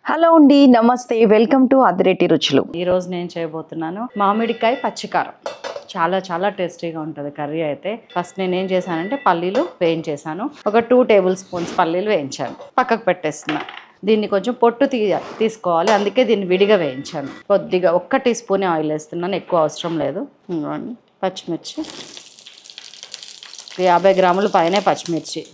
Hello అండి, నమస్తే. Welcome to Adireddy రుచులు. ఈరోజు నేను చేయబోతున్నాను మామిడికాయ పచ్చికారం. చాలా చాలా టేస్టీగా ఉంటుంది కర్రీ. అయితే ఫస్ట్ నేను ఏం చేశానంటే పల్లీలు వేయించేసాను. ఒక 2 టేబుల్ స్పూన్స్ పల్లీలు వేయించాను, పక్కకు పెట్టేస్తున్నాను. దీన్ని కొంచెం పొట్టు తీసుకోవాలి, అందుకే దీన్ని విడిగా వేయించాను. కొద్దిగా 1 టీ స్పూన్ ఆయిల్ వేస్తున్నాను, ఎక్కువ అవసరం లేదు. పచ్చిమిర్చి 50 గ్రాముల పైనే పచ్చిమిర్చి.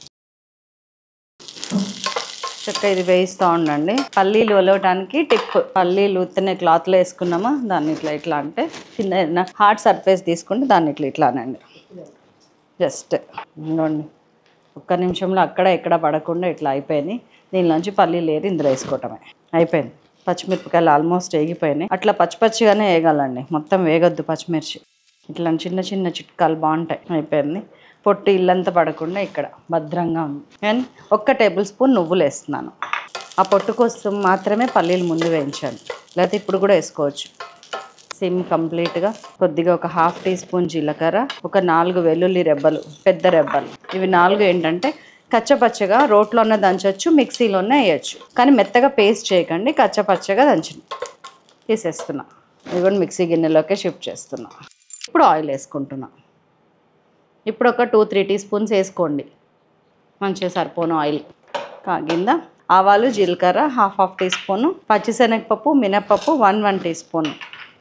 చక్కగా ఇది వేయిస్తూ ఉండండి. పల్లీలు ఒలవటానికి టిప్, పల్లీలు ఉత్తనే క్లాత్లో వేసుకున్నామా దాన్ని ఇట్లా అంటే కింద హార్డ్ సర్ఫేస్ తీసుకుంటే దాన్ని ఇట్లానండి. జస్ట్ ఇంకోండి 1 నిమిషంలో అక్కడ ఎక్కడ పడకుండా ఇట్లా అయిపోయినాయి. దీనిలోంచి పల్లీలు ఏరి ఇందులో వేసుకోవటమే అయిపోయింది. పచ్చిమిరపకాయలు ఆల్మోస్ట్ వేగిపోయినాయి. అట్లా పచ్చిగానే వేగాలండి, మొత్తం వేగొద్దు పచ్చిమిర్చి. ఇట్లా చిన్న చిన్న చిట్కాలు బాగుంటాయి. అయిపోయింది. పొట్టు ఇల్లంతా పడకుండా ఇక్కడ భద్రంగా ఉంది. అండ్ 1 టేబుల్ స్పూన్ నువ్వులు వేస్తున్నాను. ఆ పొట్టు కోసం మాత్రమే పల్లీలు ముందు వేయించాను, లేకపోతే ఇప్పుడు కూడా వేసుకోవచ్చు. సిమ్ కంప్లీట్గా. కొద్దిగా ఒక 1/2 టీ స్పూన్ జీలకర్ర, ఒక 4 వెల్లుల్లి రెబ్బలు, పెద్ద రెబ్బలు. ఇవి 4 ఏంటంటే కచ్చపచ్చగా రోట్లోనే దంచవచ్చు, మిక్సీలోనే వేయచ్చు. కానీ మెత్తగా పేస్ట్ చేయకండి, కచ్చపచ్చగా తీసేస్తున్నా. ఇవి కూడా మిక్సీ గిన్నెలోకే షిఫ్ట్ చేస్తున్నా. ఇప్పుడు ఆయిల్ వేసుకుంటున్నా. ఇప్పుడు ఒక 2-3 టీ స్పూన్స్ వేసుకోండి, మంచిగా సరిపోను ఆయిల్ కాగిందా. ఆవాలు జీలకర్ర 1/2 టీ స్పూను, పచ్చిశనగపప్పు మినప్పప్పు 1 టీ స్పూను,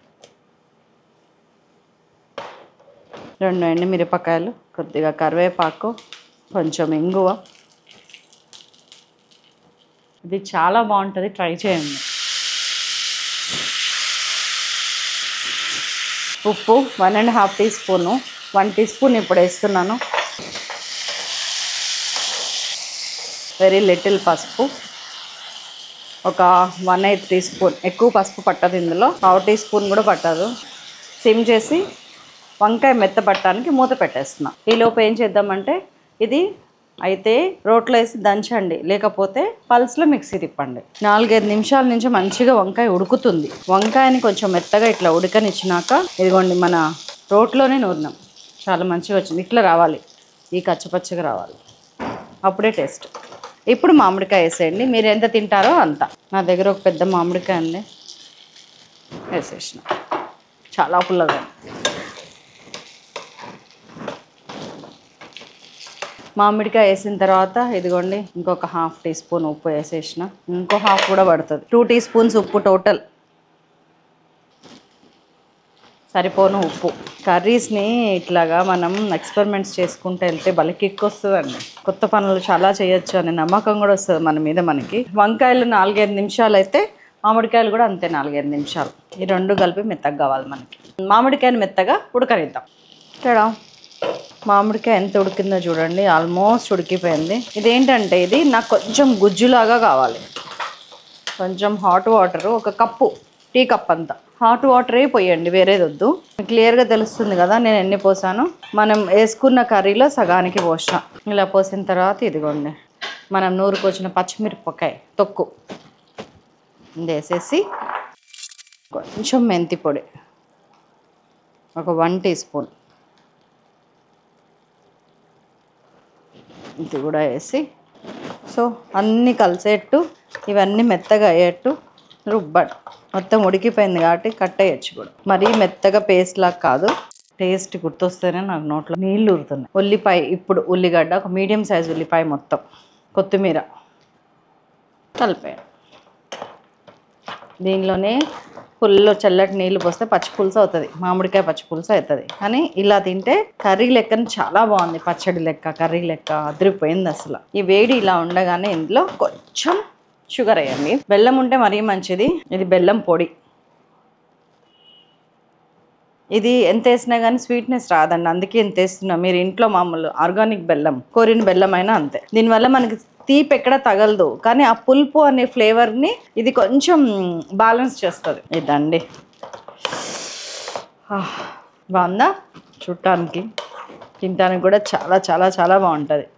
2 ఎండుమిరపకాయలు, కొద్దిగా కరివేపాకు, కొంచెం ఇంగువ. ఇది చాలా బాగుంటుంది, ట్రై చేయండి. ఉప్పు 1.5 టీ స్పూను, 1 టీ స్పూన్ ఇప్పుడు వేస్తున్నాను. వెరీ లిటిల్ పసుపు, ఒక 1/8 టీ స్పూన్. ఎక్కువ పసుపు పట్టదు ఇందులో, 1/2 టీ స్పూన్ కూడా పట్టదు. సిమ్ చేసి వంకాయ మెత్తపట్టడానికి మూత పెట్టేస్తున్నా. ఈలోపు ఏం చేద్దామంటే ఇది అయితే రోట్లో వేసి దంచండి, లేకపోతే పల్స్లో మిక్సీ తిప్పండి. 4-5 నిమిషాల నుంచి మంచిగా వంకాయ ఉడుకుతుంది. వంకాయని కొంచెం మెత్తగా ఇట్లా ఉడకనిచ్చినాక ఇదిగోండి మన రోట్లోనే నూరినాం, చాలా మంచిగా వచ్చింది. ఇట్లా రావాలి, ఈ కచ్చపచ్చగా రావాలి, అప్పుడే టేస్ట్. ఇప్పుడు మామిడికాయ వేసేయండి, మీరు ఎంత తింటారో అంత. నా దగ్గర ఒక పెద్ద మామిడికాయ ఉంది, వేసేసిన. చాలా పుల్లగా. మామిడికాయ వేసిన తర్వాత ఇదిగోండి ఇంకొక 1/2 టీ స్పూన్ ఉప్పు వేసేసిన. ఇంకో 1/2 కూడా పడుతుంది. 2 టీ స్పూన్స్ ఉప్పు టోటల్. సరిపోను ఉప్పు. కర్రీస్ని ఇట్లాగా మనం ఎక్స్పెరిమెంట్స్ చేసుకుంటూ వెళ్తే భలే కిక్ వస్తుందండి. కొత్త పనులు చాలా చేయొచ్చు అనే నమ్మకం కూడా వస్తుంది మన మీద మనకి. వంకాయలు 4-5 నిమిషాలు అయితే మామిడికాయలు కూడా అంతే, 4-5 నిమిషాలు. ఈ 2 కలిపి మెత్తగా కావాలి మనకి. మామిడికాయని మెత్తగా ఉడకనిద్దాం. ఇక్కడ మామిడికాయ ఎంత ఉడికిందో చూడండి, ఆల్మోస్ట్ ఉడికిపోయింది. ఇదేంటంటే ఇది నాకు కొంచెం గుజ్జులాగా కావాలి. కొంచెం hot water, 1 cup, tea cup అంతా హాట్ వాటరే పోయండి, వేరేది వద్దు. క్లియర్గా తెలుస్తుంది కదా నేను ఎన్ని పోసాను. మనం వేసుకున్న కర్రీలో సగానికి పోసాం. ఇలా పోసిన తర్వాత ఇదిగోండి మనం నూరుకొచ్చిన పచ్చిమిరపకాయ తొక్కు వేసేసి కొంచెం మెంతి పొడి ఒక 1 టీ స్పూన్ ఇది కూడా వేసి, సో అన్నీ కలిసేట్టు ఇవన్నీ మెత్తగా అయ్యేట్టు రుబ్బడు. మొత్తం ఉడికిపోయింది కాబట్టి కట్టేయచ్చు కూడా. మరీ మెత్తగా పేస్ట్ లాగా కాదు. టేస్ట్ గుర్తొస్తేనే నాకు నోట్లో నీళ్ళు ఊరుతున్నాయి. ఉల్లిపాయ, ఇప్పుడు ఉల్లిగడ్డ, ఒక మీడియం సైజ్ ఉల్లిపాయ మొత్తం, కొత్తిమీర కలిపాను. దీనిలోనే ఫుల్ చల్లటి నీళ్ళు పోస్తే పచ్చి పులుసు అవుతుంది, మామిడికాయ పచ్చి పులుసు అవుతుంది. కానీ ఇలా తింటే కర్రీ లెక్కన చాలా బాగుంది, పచ్చడి లెక్క కర్రీ లెక్క అదిరిపోయింది అసలు. ఈ వేడి ఇలా ఉండగానే ఇందులో కొంచెం షుగర్ వేయండి. బెల్లం ఉంటే మరీ మంచిది. ఇది బెల్లం పొడి. ఇది ఎంత వేసినా కానీ స్వీట్నెస్ రాదండి, అందుకే ఎంత వేస్తున్నా. మీరు ఇంట్లో మామూలు ఆర్గానిక్ బెల్లం, కోరిన బెల్లం అయినా అంతే. దీనివల్ల మనకి తీపి ఎక్కడ తగలదు, కానీ ఆ పులుపు అనే ఫ్లేవర్ని ఇది కొంచెం బ్యాలెన్స్ చేస్తుంది. ఇదండి బాగుందా, చూడటానికి తినడానికి కూడా చాలా చాలా చాలా బాగుంటుంది.